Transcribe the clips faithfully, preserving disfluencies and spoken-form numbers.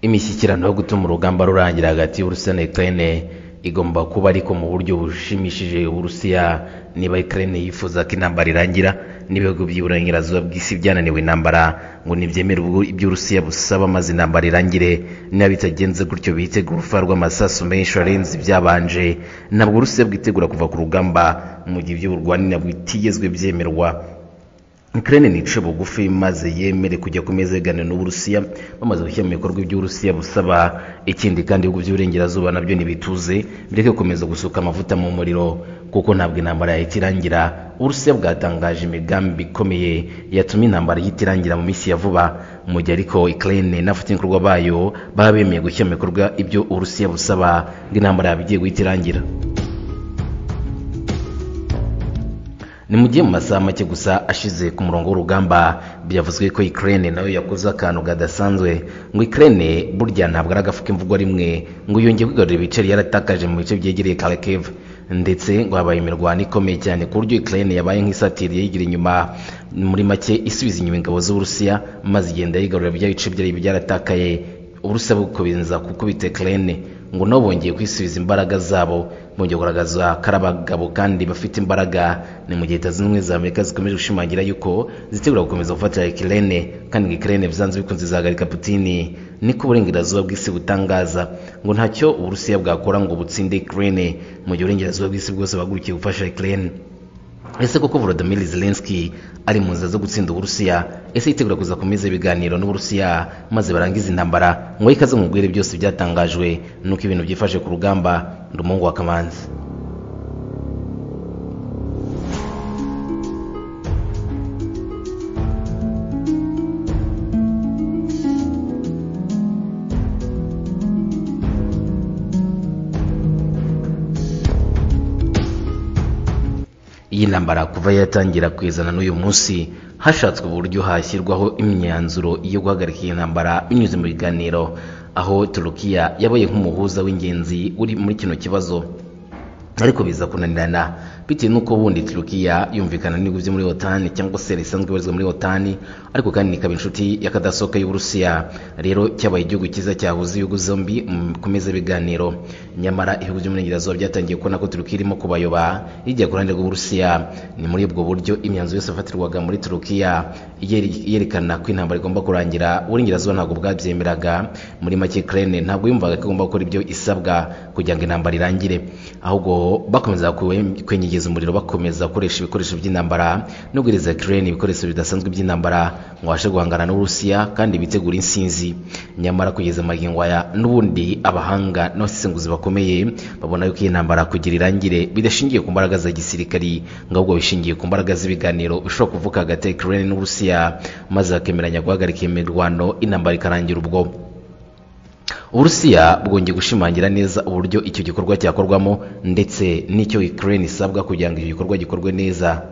imishyikirano yo gutuma urugamba rurangira hagati y'Uburusiya na Ukraine igomba kuba ariko mu buryo bushimishije Uburusiya niba Ukraine yifuza ko intambara irangira n'ibihugu by'Iburengerazuba bw'isi byananiwe intambara ngo nibyemere ibyo Uburusiya busaba maze intambara irangire, niba bitagenze gutyo bitegura urufa rw'amasasu menshi arenze ibyabanje. Ntabwo Uburusiya bwitegura kuva ku rugamba mu gihe ibyo burwanira bitigezwe byemerwa. Ukraine nice bugufi maze yemere kujya ku meza y'ibiganiro n'Uburusiya bamaze gushyira mu bikorwa iby'Uburusiya busaba. Ikindi kandi ibihugu by'Uburengerazuba nabyo nibituze bireke gukomeza gusuka amavuta mu muriro kuko ntabwo intambara yahita irangira. Uburusiya bwatangaje imigambi ikomeye yatuma intambara yahita irangira mu minsi ya vuba, mu gihe ariko Ukraine n'abafatanyabikorwa bayo baba bemeye gushyira mu bikorwa ibyo Uburusiya busaba ngo intambara yaba igiye guhita irangira. Ni mu gihe mu masaha make gusa ashize ku murongo w'urugamba byavuzwe ko Ukraine nayo yakoze akantu gadasanzwe, ngo Ukraine burya ntabwo ari agafuka imvugo rimwe, ngo yongeye kwigarurira ibice yaratakaje mu bice byegereye Kharkiv, ndetse ngo habaye imirwano ikomeye cyane ku buryo Ukraine yabaye nk'isatiriye yigira inyuma, muri make isubiza inyuma ingabo z'Uburusiya maze igenda yigarurira bya bice byari byaratakaye. Uburusiya bukomeza gukubita Ukraine ngo nabo bongeye kwisubiza imbaraga zabo, bongeye kugaragaza karabagabo kandi bafite imbaraga. Ni mu gihe Leta Zunze Ubumwe za Amerika zikomeje gushimangira yuko zitegura gukomeza gufatira Ukraine kandi Ukraine byanze bikunze izahagarika Putin. Niko Uburengerazuba bw'isi butangaza ngo ntacyo Uburusiya bwakora ngo butsinde Ukraine mu gihe Uburengerazuba bw'isi bwose bagurukiye gufasha Ukraine. Ese koko Volodymyr Zelensky ari mu nzira zo gutsinda Uburusiya? Ese yitegura kuza ku meza y'ibiganiro n'Uburusiya maze barangiza intambara? Ngo ikaze mubwire byose byatangajwe nuko ibintu byifashe ku rugamba. Ndi umuhungu wa Kamanzi. Iyi ntambara kuva yatangira kwizana n'uyu munsi hashatswe uburyo hashyirwaho imyanzuro yo guhagarika iyi ntambara binyuze mu biganiro, aho Turukiya yabaye nk'umuhuza w'ingenzi uri muri kino kibazo, ariko biza kunanirana bitewe n'uko bundi Turukiya yumvikana n'ibihugu byo muri OTAN cyangwa se risanzwe ibarizwa muri OTAN, ariko kandi ikaba inshuti y'akadasohoka y'Uburusiya. Rero cyabaye igihugu cyiza cyahuza ibihugu zombi ku meza y'ibiganiro. Nyamara ibihugu by'Uburengerazuba byatangiye kubona ko Turukiya irimo kubayoba ijya ku ruhande rw'Uburusiya. Ni muri ubwo buryo imyanzuro yose yafatirwaga muri Turukiya yerekana ko intambara igomba kurangira, Uburengerazuba ntabwo bwabyemeraga. Muri make Ukraine ntabwo yumvaga ko igomba gukora ibyo isabwa kugira ngo intambara irangire, ahubwo bakomeza kwenyegeza umuriro, bakomeza gukoresha ibikoresho by'intambara no guhereza Ukraine ibikoresho bidasanzwe by'intambara ngo abashe guhangana n'Uburusiya kandi bitegura insinzi. Nyamara kugeza amagingo aya n'ubundi abahanga n'abasesenguzi bakomeye babona yuko iyi ntambara kugira irangire bidashingiye ku mbaraga za gisirikari, ngo ahubwo bishingiye ku mbaraga z'ibiganiro bishobora kuvuka hagati ya Ukraine n'Uburusiya maze bakemeranya guhagarika imirwano, intambara ikarangira. Ubwo Uburusiya bwongeye gushimangira neza uburyo icyo gikorwa cyakorwamo ndetse n'icyo Ukraine isabwa kugira ngo icyo gikorwa gikorwe neza.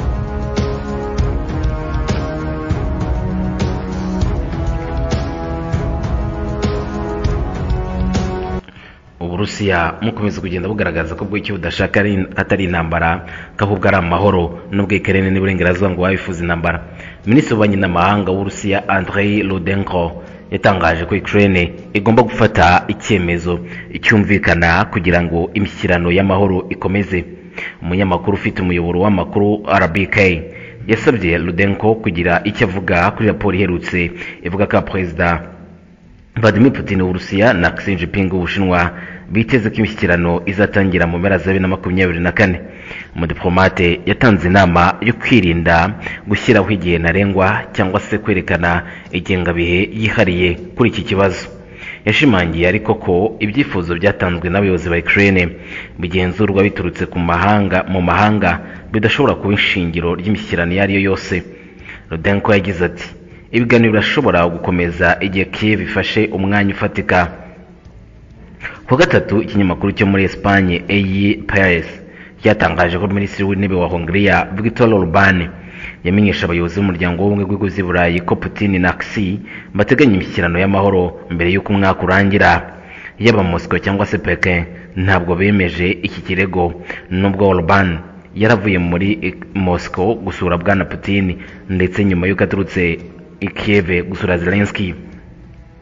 Uburusiya mukomeza kugenda bugaragaza ko bwo icyo budashaka atari intambara, kahubwo ari amahoro, nubwo Ukraine n'Uburengerazuba ngo babifuza intambara. Minisitiri w'Ububanyi n'Amahanga w'Uburusiya Andrei Rudenko yatangaje ko Ukraine igomba gufata icyemezo cyumvikana kugira ngo imishyikirano y'amahoro ikomeze. Umunyamakuru ufite umuyoboro w'amakuru R B K yasabye Rudenko kugira icyo avuga kuri raporo iherutse ivuga ko Perezida Vladimir Putin w'Uburusiya na Xi Jinping w'Ubushinwa biteze ko imishyikirano izatangira mu mpera za bibiri na makumyabiri na kane. Umudipolomate yatanze inama yo kwirinda gushyiraho igihe ntarengwa cyangwa se kwerekana igengabihe yihariye kuri iki kibazo. Yashimangiye ariko ko ibyifuzo byatanzwe n'abayobozi ba Ukraine bigenzurwa biturutse ku mahanga mu mahanga bidashobora kuba ishingiro ry'imishyikirano iyo ari yo yose. Rudenko yagize ati ibiganiro birashobora gukomeza igihe Kiev ifashe umwanya ufatika. Ku gatatu ikinyamakuru cyo muri Espagne A I País cyatangaje ko Minisitiri w'Intebe wa Hongria Viktor Orbán yamenyesha abayobozi b'umuryango w'ubumwe bw'ibihugu by'i Burayi ko Putin na Xi bateganya imishyikirano y'amahoro mbere y'uko umwaka urangira. Yaba Moscow cyangwa se Pekin ntabwo bemeje iki kirego, nubwo Orbán yaravuye muri Moscow gusura Bwana Putin ndetse nyuma y'uko aturutse i Kiev gusura Zelensky.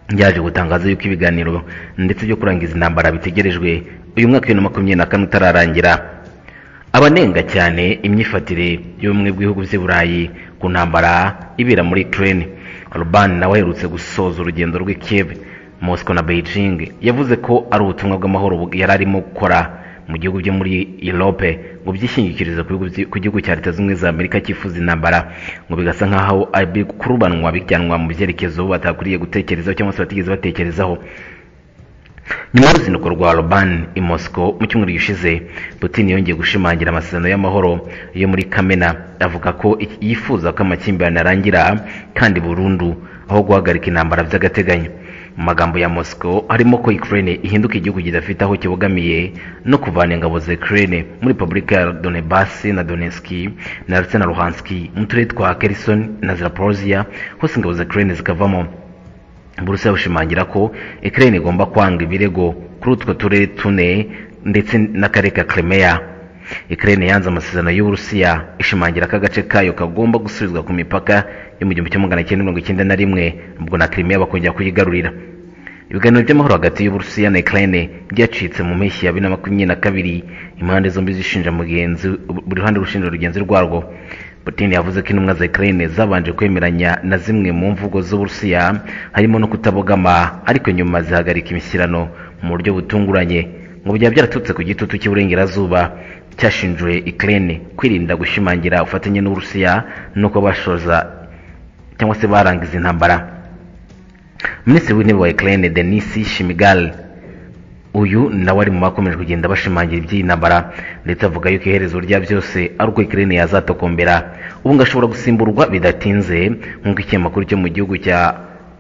yaje gutangaza yuko ibiganiro ndetse byo kurangiza intambara bitegerejwe uyu mwaka wa makumyabiri na kane utararangira. Abanenga cyane imyifatire y'ubumwe bw'ibihugu by'i Burayi ku ntambara ibera muri Ukraine. Orban nawe aherutse gusoza urugendo rw'i Kiev, Moscow na Beijing, yavuze ko ari ubutumwa bw'amahoro yari arimo gukora mu gihugu byo muri Europe ngo byishingikirize ku gihugu cya Leta Zunze za Amerika cyifuza intambara, ngo bigasa nkaho ari kurubanwa bijyanwa mu byerekezo batakuriye gutekerezaho cyangwa se batigeze batekerezaho. Nyuma y'uruzinduko rwa Orban i Moscow mu cyumweru gishize, Putin yongeye gushimangira amasezerano y'amahoro yo muri Kamena, avuga ko yifuza ko amakimbirane arangira kandi burundu aho guhagarika intambara by'agateganyo. Mu magambo ya Moscow harimo ko Ukraine ihinduka igihugu kidafite aho kibogamiye no kuvana ingabo za Ukraine muri Republika ya Donbass na Donetsk na na Luhansk mu turere twa Kherson na Zaporozhye, hose ingabo za Ukraine zikavamo. Burusiya bushimangira ko Ukraine igomba kwanga ibirego kuri utwo turere tune ndetse n'akarere ka Crimea. Ukraine yanze amasezerano y'Uburusiya ishimangira ko agace kayo kagomba gusubizwa ku mipaka yo mu gihumbi kimwe magana cyenda mirongo icyenda na rimwe, ubwo na Crimea bakongera kuyigarurira. Ibiganiro by'amahoro hagati y'Uburusiya na Ukraine byacitse mu mpeshyi ya bibiri na makumyabiri na kabiri, impande zombi zishinja mugenzi buri ruhande rushinja rugenzi rwarwo. Putin yavuze ko intumwa za Ukraine zabanje kwemeranya na zimwe mu mvugo z'Uburusiya harimo no kutabogama, ariko nyuma zihagarika imishyirano mu buryo butunguranye, ngo byaba byaratutse ku gitutu cy'uburengerazuba cyashinjwe Ukraine kwirinda gushimangira ufatanye n'Uburusiya nuko bashoza cyangwa se barangiza intambara. Minisitiri w'intebe wa Ukraine Denis Shmyhal uyu nawe ari mu bakomeje kugenda bashimangira iby'iyi ntambara, ndetse avuga yuko iherezo rya byose ari uko Ukraine yazatokombera. Ubu ngashobora gusimburwa bidatinze nk'uko ikinyamakuru cyo mu gihugu cya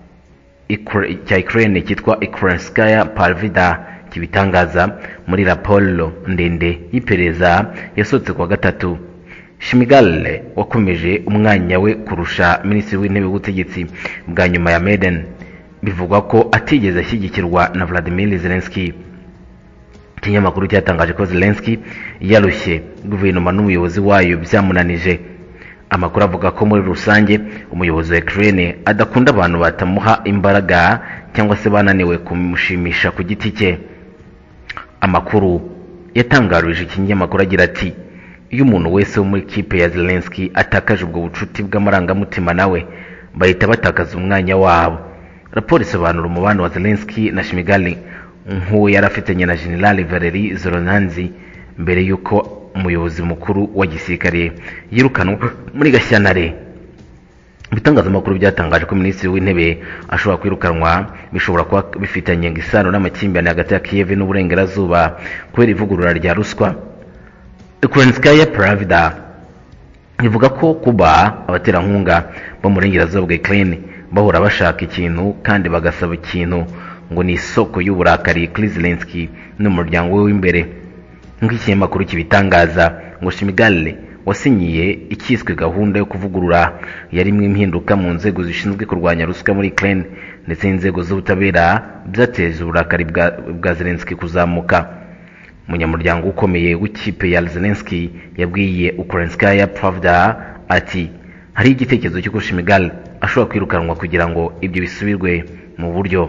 cya Ukraine cyitwa Ukrainskaya Pravda kibitangaza muri raporo ndende y'iperereza yasohotse kuwa gatatu. Shmyhal wakomeje umwanya we kurusha minisitiri w'intebe w'ubutegetsi bwa nyuma ya Maiden, bivugwa ko atigeze ashyigikirwa na Vladimir Zelensky. Ikinyamakuru cyatangaje ko Zelensky yarushye guverinoma n'umuyobozi wayo byamunanije. Amakuru avuga ko muri rusange umuyobozi wa Ukraine adakunda abantu batamuha imbaraga cyangwa se bananiwe kumushimisha ku giti cye. Amakuru yatangarije ikinyamakuru agira ati, iyo umuntu wese wo muri kipe ya Zelensky atakaje ubwo bucuti bw'amarangamutima nawe bahita batakaza umwanya wabo. Raporo isobanura umubano wa Zelensky na Shmyhal nk'uwo yari afitanye na General Valery Zelensky mbere y'uko umuyobozi mukuru wa gisirikare yirukanwa muri Gashyantare. Ibitangazamakuru byatangaje ko minisitiri w'intebe ashobora kwirukanwa bishobora kuba bifitanye isano n'amakimbirane hagati ya Kiev n'uburengerazuba kubera ivugurura rya ruswa. Ukrainskaya Pravda ivuga ko kuba abaterankunga bo mu burengerazuba bwa Ukraine bahora bashaka ikintu kandi bagasaba ikintu ngo ni isoko y'uburakari kuri Zelensky n'umuryango we w'imbere. Nk'ikinyamakuru kibitangaza ngo Shmyhal wasinyiye ikiswe gahunda yo kuvugurura yarimwe impinduka mu nzego zishinzwe kurwanya ruswa muri Ukraine ndetse n'inzego z'ubutabera byateje uburakari bwa, bwa Zelensky kuzamuka. Umunyamuryango ukomeye w'ikipe ya Zelensky yabwiye Ukrainskaya Pravda ati, hari igitekerezo cy'uko Shmyhal ashobora kwirukanwa kugira ngo ibyo bisubirwe mu buryo.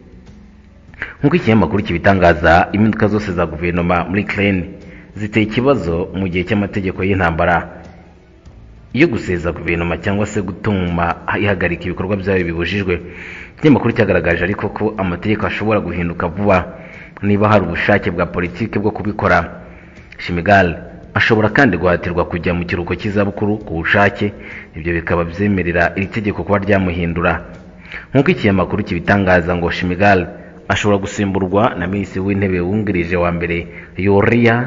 Nk'uko ikinyamakuru kibitangaza, impinduka zose za guverinoma muri Ukraine ziteye ikibazo mu gihe cy'amategeko y'intambara iyo guseza guverinoma cyangwa se gutuma ihagarika ibikorwa byayo bibujijwe. Ikinyamakuru cyagaragaje ariko ko amategeko ashobora guhinduka vuba niba hari ubushake bwa politiki bwo kubikora. Shmyhal ashobora kandi guhatirwa kujya mu kiruhuko cy'izabukuru ku bushake, ibyo bikaba byemerera iri tegeko kuba ryamuhindura. Nk'uko ikinyamakuru kibitangaza ngo Shmyhal ashobora gusimburwa na minisitiri w'intebe wungirije wa mbere Yulia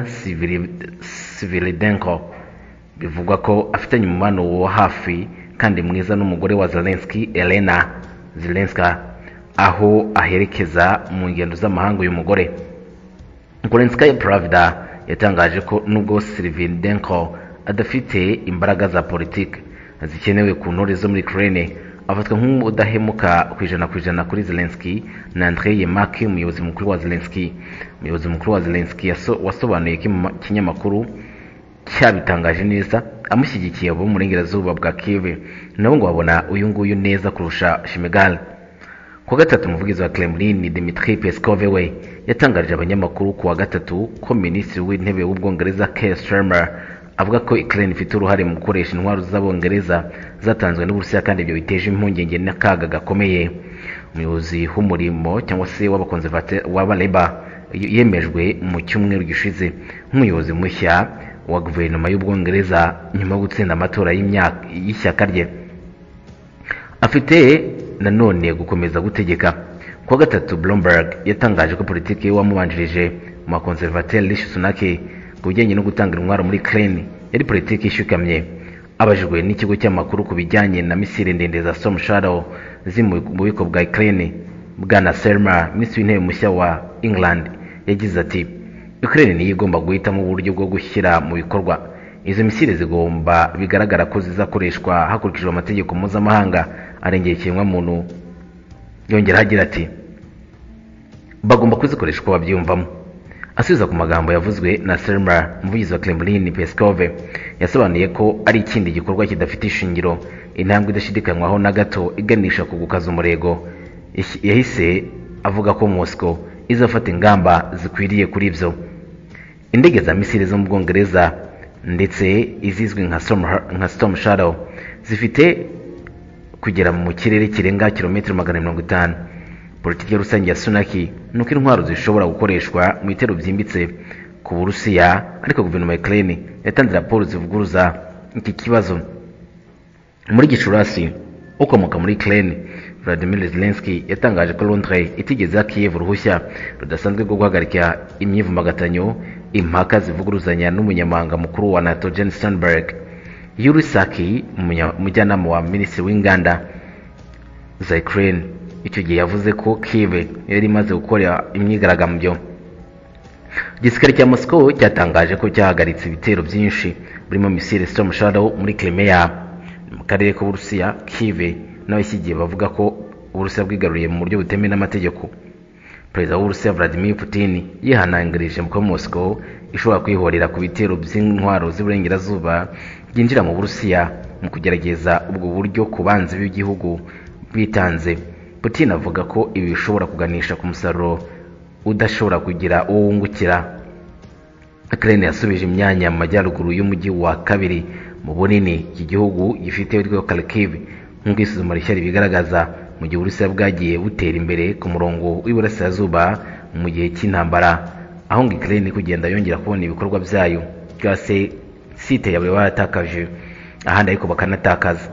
Sviridenko. Bivugwa ko afitanye umubano wa hafi kandi mwiza n'umugore wa Zelensky, Elena Zelenska, aho aherekeza mu ngendo z'amahanga uyu mugore. Ukrainskaya Pravda yatangaje ko nubwo Sviridenko adafite imbaraga za politiki zikenewe ku ntore zo muri Ukraine, afatwa nk'udahemuka ku ijana ku ijana kuri Zelensky na Andrei Yermak, umuyobozi mukuru wa Zelensky. Umuyobozi mukuru wa Zelensky wasobanuye ikinyamakuru cyabitangaje neza amushyigikiye abo mu burengerazuba bwa Kiev, nabo ngo babona uyu nguyu neza kurusha Shmyhal. Kuwa gatatu umuvugizi wa Kremlin Dmitry Peskov we yatangarije abanyamakuru kuwa gatatu ko minisitiri w'intebe w'ubwongereza Keir Starmer avuga ko Ukraine ifite uruhare mu gukoresha intwaro z'abongereza zatanzwe n'Uburusiya kandi ibyo biteje impungenge n'akaga gakomeye. Umuyobozi w'umurimo cyangwa se w'abakonservateur w'abaleba yemejwe mu cyumweru gishize nk'umuyobozi mushya wa guverinoma y'ubwongereza nyuma yo gutsinda amatora y'imyaka y'ishyaka rye. Afite nanone gukomeza gutegeka. Kuwa gatatu Bloomberg yatangaje ko politiki wamubanjirije mu bakonservateur Rishi Sunak ku bijyanye no gutanga intwaro muri Ukraine yari politiki ishukamye. Abajijwe n'ikigo cy'amakuru ku bijyanye na misile ndende za Storm Shadow ziri mu bubiko bwa Ukraine, Bwana Starmer, minisitiri w'intebe mushya wa England, yagize ati Ukraine niyo igomba guhitamo uburyo bwo gushyira mu bikorwa izo misile zigomba bigaragara ko zizakoreshwa hakurikijwe amategeko mpuzamahanga arengera ikiremwamuntu. Yongera agira ati bagomba kuzikoresha uko babyumvamo. Asubiza ku magambo yavuzwe na Starmer, umuvugizi wa Kremlin Peskov yasobanuye ko ari ikindi gikorwa kidafite ishingiro, intambwe idashidikanywaho na gato iganisha ku gukaza umurego. Yahise avuga ko Moscow izafata ingamba zikwiriye kuri ibyo. Indege za misile zo mu Bwongereza ndetse izizwi nka Storm, nka Storm Shadow zifite kugera mu kirere kirenga kilometero magana mirongo itanu. Politiki rusange ya Sunak nuko intwaro zishobora gukoreshwa mu bitero byimbitse ku Burusiya, ariko guverinoma ya Ukraine yatanze raporo zivuguruza iki kibazo. Muri Gicurasi ukomoka muri Ukraine Vladimir Zelensky yatangaje ko Londres itigeze Kiev uruhushya rudasanzwe rwo guhagarika imyivumbagatanyo impaka zivuguruzanya n'umunyamabanga mukuru wa NATO Jens Stoltenberg. Yuri Saki, umujyanama wa minisitiri w'inganda za Ukraine, icyo gihe yavuze ko Kiev yari imaze gukora imyigaragambyo. Igisirikare cya Moscow cyatangaje ko cyahagaritse ibitero byinshi birimo misile Storm Shadow muri Crimea mu karere k'Uburusiya. Kiev n'abashyigiye bavuga ko Uburusiya bwigaruriye mu buryo butemewe n'amategeko. Perezida w'Uburusiya Vladimir Putin yihanangirije ko Moscow ishobora kwihorera ku bitero by'intwaro z'uburengerazuba byinjira mu Burusiya mu kugerageza ubwo buryo ku banzi b'igihugu bitanze. Putin avuga ko ibi bishobora kuganisha ku musaruro udashobora kugira uwo wungukira. Ukraine yasubije imyanya mu majyaruguru y'umujyi wa kabiri mu bunini iki gihugu gifite witwa Kharkiv nk'uko isuzuma rishya bigaragaza, mu gihe Uburusiya bwagiye butera imbere ku murongo w'iburasirazuba mu gihe cy'intambara, aho ngo Ukraine kugenda yongera kubona ibikorwa byayo byose site yawe baratakaje ahandi ariko bakanatakaza.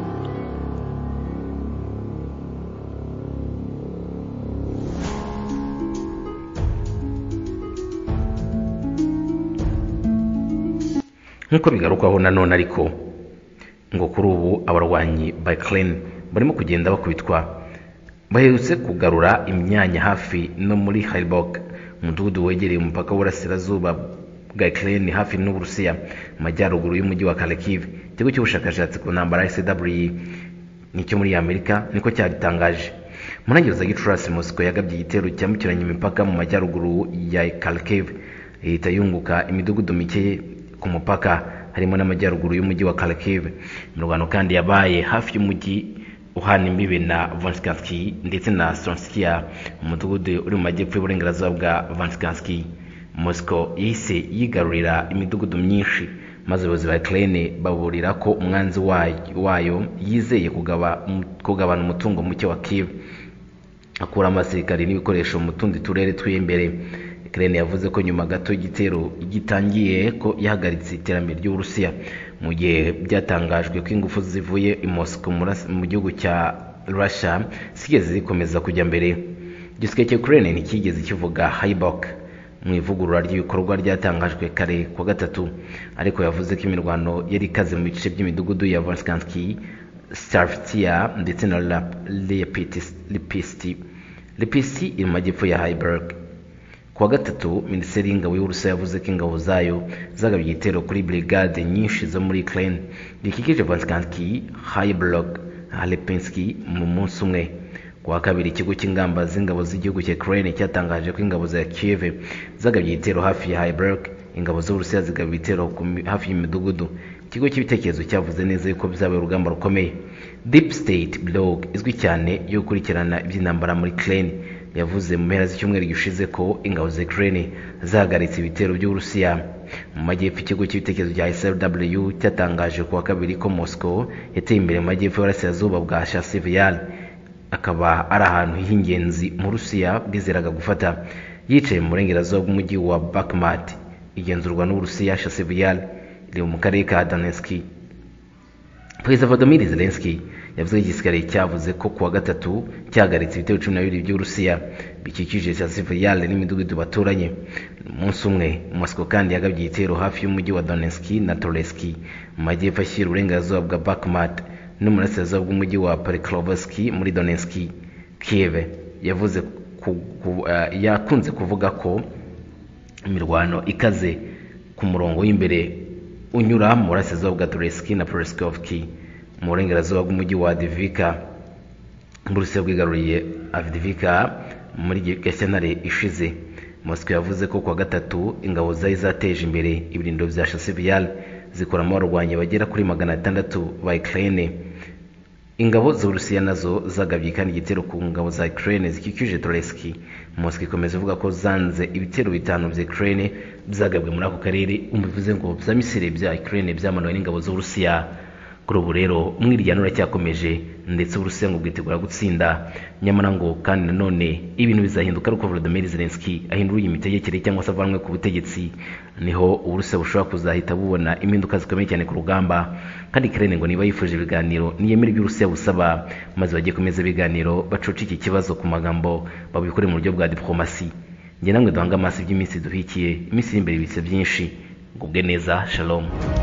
Nkuko bigarukwaho nanone ariko ngo kuri ubu abarwanyi ba Ukraine barimo kugenda bakubitwa. Baherutse kugarura imyanya hafi no muri Kharkiv, umudugudu wegereye umupaka w'uburasirazuba bwa Ukraine hafi n'Uburusiya mu majyaruguru y'umujyi wa Kharkiv. Ikigo cy'ubushakashatsi ku ntambara S W nicyo muri Amerika niko cyabitangaje. Mu ntangiriro za Gicurasi Moscow yagabye igitero cyambukiranya imipaka mu majyaruguru ya Kharkiv, ihita yunguka imidugudu mike ku mupaka harimo n'amajyaruguru y'umujyi wa Kharkiv. Imirwano kandi yabaye hafi y'umujyi uhana imbibe na Vanskansky ndetse na Stronskaya, umudugudu uri mu majyepfo y'uburengerazuba bwa Vanskansky. Moscow yahise yigarurira imidugudu myinshi, maze abayobozi ba Ukraine baburira ko umwanzi wayo yizeye kugaba kugabana umutungo muke wa Kiev, akura amasirikari n'ibikoresho mu tundi turere tw'imbere. Ukraine yavuze ko nyuma gato igitero gitangiye ko yahagaritse iterambere ry'Uburusiya, mu gihe byatangajwe ko ingufu zivuye i Moscow mu gihugu cya Russia zigeze zikomeza kujya mbere. Igisirikare cya Ukraine ntikigeze kivuga Kharkiv mu ivugurura ry'ibikorwa ryatangajwe kare kwa gatatu, ariko yavuze ko imirwano yari ikaze mu bice by'imidugudu ya Vanskansky, Starvitsia ndetse na Lipetsk. Lipetsk iri mu majyepfo ya Kharkiv. Kuwa gatatu Minisiteri y'Ingabo y'Uburusiya yavuze ko ingabo zayo zagabye igitero kuri brigade nyinshi zo muri Ukraine zikikije Vanskansky, Kharkiv, Lipetsk mu munsi umwe. Kuwa kabiri ikigo cy'ingamba z'ingabo z'igihugu cya Ukraine cyatangaje ko ingabo za Kiev zagabye igitero hafi ya Kharkiv. Ingabo z'Uburusiya zigabye igitero hafi y'imidugudu ikigo cy'ibitekerezo cyavuze neza yuko byabaye urugamba rukomeye. Deep State blog izwi cyane yo gukurikirana iby'intambara muri Ukraine yavuze mu mpera z'icyumweru gishize ko ingabo za Ukraine zahagaritse ibitero by'Uburusiya mu majyepfo. Ikigo cy'ibitekerezo cya S R W cyatangaje kuwa kabiri ko Moscow yateye imbere mu majyepfo y'uburasirazuba bwa Chasiv-Yar, akaba ari ahantu h'ingenzi mu Rusiya bwizeraga gufata. Yicaye mu burengerazuba bw'umujyi wa Bakhmut igenzurwa n'Uburusiya. Chasiv-Yar iri mu karere ka Donetsk. Perezida Volodymyr Zelensky yavuze ko igisirikare cyavuze ko kuwa gatatu cyahagaritse ibitero cumi na bibiri by'Uburusiya bikikije Chasiv-Yar n'imidugudu baturanye. Umunsi umwe Moscow kandi yagabye igitero hafi y'umujyi wa Donetsk na Toretsk mu majyepfo ashyira uburengerazuba bwa Bakhmut no mu burasirazuba bw'umujyi wa Pokrovsk muri Donetsk. Kiev yavuze ku, ku, uh, yakunze kuvuga ko imirwano ikaze ku murongo w'imbere unyura mu burasirazuba bwa Toretsk na Pokrovsk mu burengerazuba bw'umujyi wa Avdiivka. Uburusiya bwigaruriye Avdiivka muri Gashyantare ishize. Moscow yavuze ko kuwa gatatu ingabo zari zateje imbere ibirindiro bya Chasiv-Yar zikoramo abarwanyi bagera kuri magana atandatu ba Ukraine. Ingabo z'Uburusiya nazo zagabye kandi igitero ku ngabo za Ukraine zikikije Toretsk. Moscow ikomeza ivuga ko zanze ibitero bitanu bya Ukraine byagabwe muri ako karere, umbivuze ngo bya misile bya Ukraine byamanuwe n'ingabo z'Uburusiya. Kuri ubu rero umwiryano uracyakomeje ndetse Uburusiya ngo bwitegura gutsinda, nyamara ngo kandi nanone ibintu bizahinduka ari uko Volodymyr Zelensky ahinduye imitegekere cyangwa se avanwe ku butegetsi, niho Uburusiya bushobora kuzahita bubona impinduka zikomeye cyane ku rugamba. Kandi Ukraine ngo niba yifuje ibiganiro niyemera ibyo Uburusiya busaba, maze bagiye komeza ibiganiro bacoca iki kibazo ku magambo babikore mu buryo bwa diplomasi. Njye namwe duhanga amaso iby'iminsi duhikiye, iminsi iri imbere ibitse byinshi. Ngubwe neza, shalom.